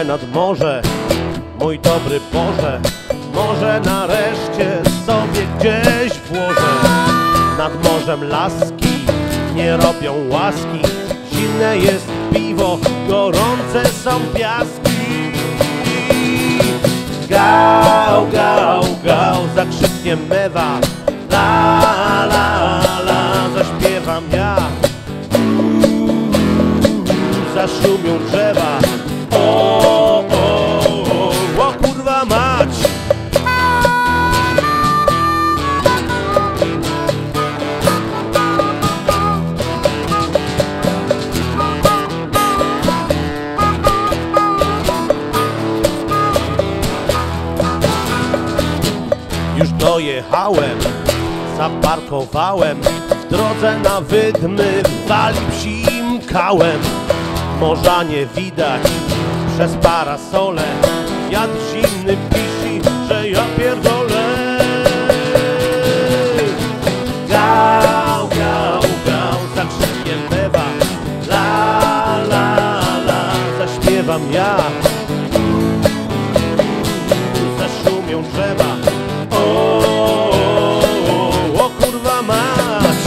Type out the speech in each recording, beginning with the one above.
nad morze, mój dobry Boże, może nareszcie sobie gdzieś włożę. Nad morzem laski nie robią łaski, zimne jest piwo, gorące są piaski. Gał, gał, gał, zakrzyknie mewa, la, la, la, zaśpiewam ja. Zaszumią drzewa, o, kurwa mać. Już dojechałem, zaparkowałem, w drodze na wydmy wali psim kałem. Morza nie widać przez parasole, wiatr zimny pisi, że ja pierdolę. Gał, gał, gał, zakrzyknie mewa, la, la, la, zaśpiewam ja. Zaszumią drzewa, o kurwa mać.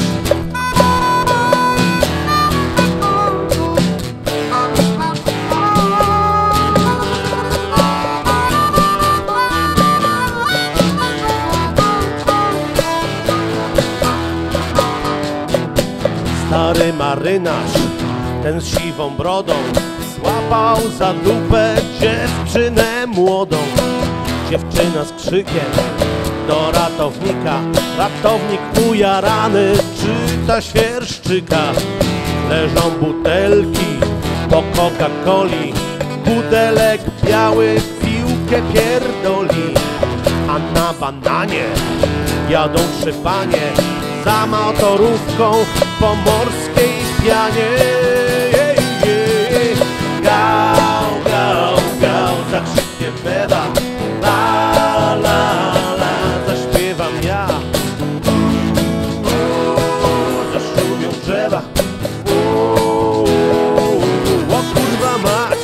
Stary marynarz, ten z siwą brodą, złapał za dupę dziewczynę młodą. Dziewczyna z krzykiem do ratownika, ratownik ujarany czyta świerszczyka. Leżą butelki po Coca-Coli, butelek biały piłkę pierdoli. A na bananie jadą trzy panie za motorówką po morskiej pianie. Gał, gał, gał, zakrzyknie mewa, la, la, la, zaśpiewam ja. Zaszumią drzewa, o kurwa mać.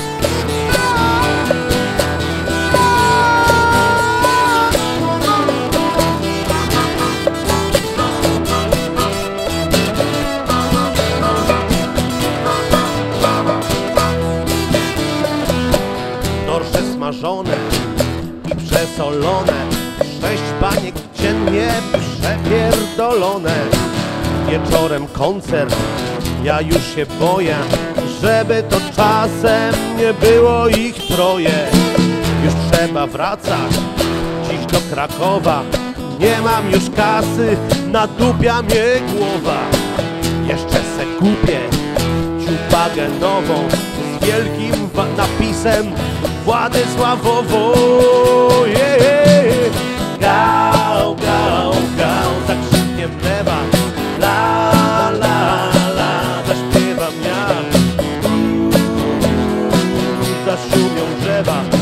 Dorsze smażone i przesolone, 6 baniek dziennie przepierdolone. Wieczorem koncert, ja już się boję, żeby to czasem nie było ich troje. Już trzeba wracać dziś do Krakowa, nie mam już kasy, nadupia mnie głowa. Jeszcze se kupię ciupagę nową z wielkim napisem Władysławowo. Gał, gał, gał, zakrzyknie mewa, la, la, la, zaśpiewam ja. Zaszumią drzewa.